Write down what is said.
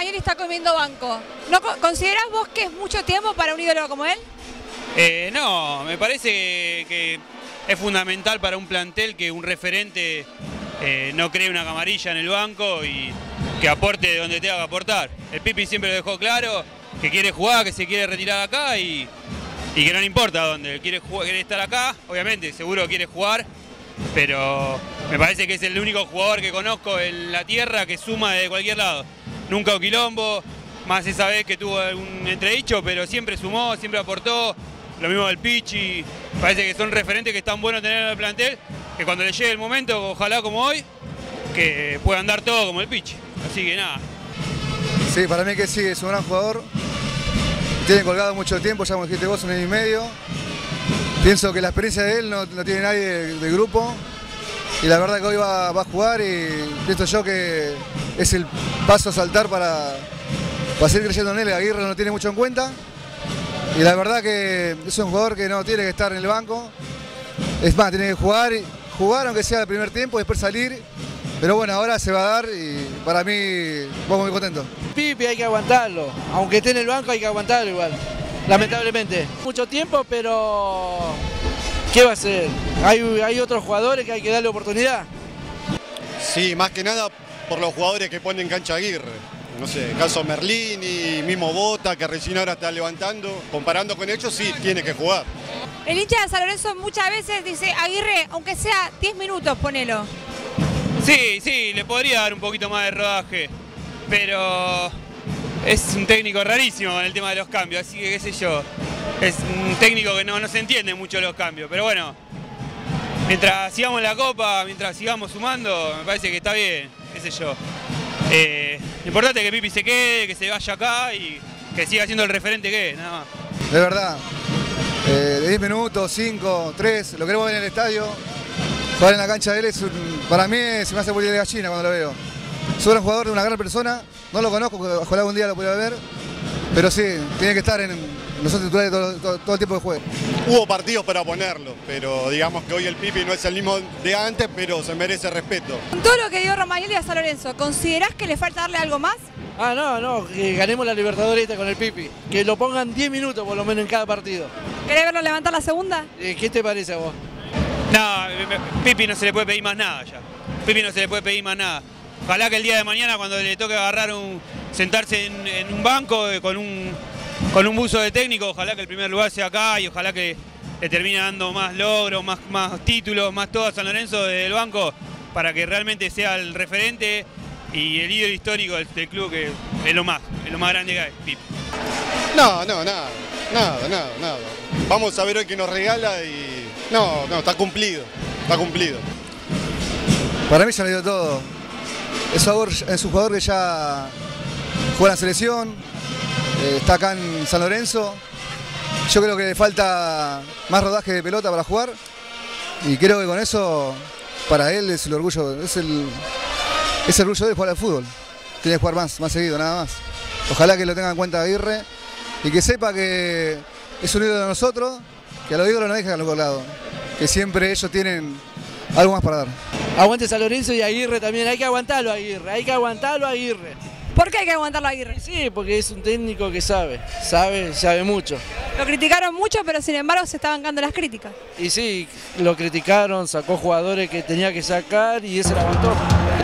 Romagnoli está comiendo banco. ¿No considerás vos que es mucho tiempo para un ídolo como él? No, me parece que es fundamental para un plantel que un referente no cree una camarilla en el banco y que aporte de donde tenga que aportar. El Pipi siempre lo dejó claro, que quiere jugar, que se quiere retirar acá y que no le importa dónde. Él quiere estar acá, obviamente, seguro quiere jugar, pero me parece que es el único jugador que conozco en la tierra que suma de cualquier lado. Nunca un quilombo, más esa vez que tuvo algún entredicho, pero siempre sumó, siempre aportó. Lo mismo del Pichi, parece que son referentes que están buenos tener en el plantel, que cuando le llegue el momento, ojalá como hoy, que puedan dar todo como el Pichi. Así que nada. Sí, para mí que sí, es un gran jugador. Tiene colgado mucho tiempo, ya como dijiste vos, 1 año y medio. Pienso que la experiencia de él no tiene nadie del grupo. Y la verdad que hoy va a jugar y pienso yo que es el paso a saltar para seguir creyendo en él. Aguirre no lo tiene mucho en cuenta. Y la verdad que es un jugador que no tiene que estar en el banco. Es más, tiene que jugar aunque sea el primer tiempo, después salir. Pero bueno, ahora se va a dar y para mí vamos muy contentos. Pipi hay que aguantarlo, aunque esté en el banco hay que aguantarlo igual, lamentablemente. Mucho tiempo, pero ¿qué va a hacer? Hay otros jugadores que hay que darle oportunidad. Sí, más que nada por los jugadores que ponen cancha Aguirre. No sé, caso Merlini, mismo Bota, que recién ahora está levantando. Comparando con ellos, sí, tiene que jugar. El hincha de San Lorenzo muchas veces dice, Aguirre, aunque sea 10 minutos, ponelo. Sí, le podría dar un poquito más de rodaje, pero es un técnico rarísimo en el tema de los cambios, así que qué sé yo, es un técnico que no se entiende mucho los cambios, pero bueno, mientras sigamos la Copa, mientras sigamos sumando, me parece que está bien, qué sé yo. Lo importante es que Pipi se quede, que se vaya acá y que siga siendo el referente que es, nada más. De verdad, de 10 minutos, 5, 3, lo queremos ver en el estadio. Jugar en la cancha de él, para mí se me hace morir de gallina cuando lo veo. Es un gran jugador, una gran persona, no lo conozco, ojalá algún día lo pueda ver, pero sí, tiene que estar en nosotros titulares todo el tiempo de juego. Hubo partidos para ponerlo, pero digamos que hoy el Pipi no es el mismo de antes, pero se merece respeto. Con todo lo que dio Romagnoli a San Lorenzo, ¿considerás que le falta darle algo más? No, que ganemos la Libertadores con el Pipi, que lo pongan 10 minutos por lo menos en cada partido. ¿Querés verlo levantar la segunda? ¿Qué te parece a vos? No, Pipi no se le puede pedir más nada ya. Pipi no se le puede pedir más nada. Ojalá que el día de mañana cuando le toque agarrar sentarse en un banco con un buzo de técnico, ojalá que el primer lugar sea acá y ojalá que le termine dando más logros, más títulos, más todo a San Lorenzo del banco para que realmente sea el referente y el ídolo histórico del club, que es lo más grande que hay, Pipi. No, nada. Vamos a ver hoy qué nos regala y no, está cumplido. Para mí ya le dio todo. Es un jugador que ya juega en la selección, está acá en San Lorenzo. Yo creo que le falta más rodaje de pelota para jugar y creo que con eso para él es el orgullo, es el orgullo de jugar al fútbol. Tiene que jugar más seguido, nada más. Ojalá que lo tenga en cuenta Aguirre y que sepa que es un ídolo de nosotros, que a los ídolos no dejan a los colados, que siempre ellos tienen algo más para dar. Aguante San Lorenzo y Aguirre también, hay que aguantarlo a Aguirre. ¿Por qué hay que aguantarlo a Aguirre? Sí, porque es un técnico que sabe mucho. Lo criticaron mucho, pero sin embargo se está bancando las críticas. Y sí, lo criticaron, sacó jugadores que tenía que sacar y ese lo aguantó.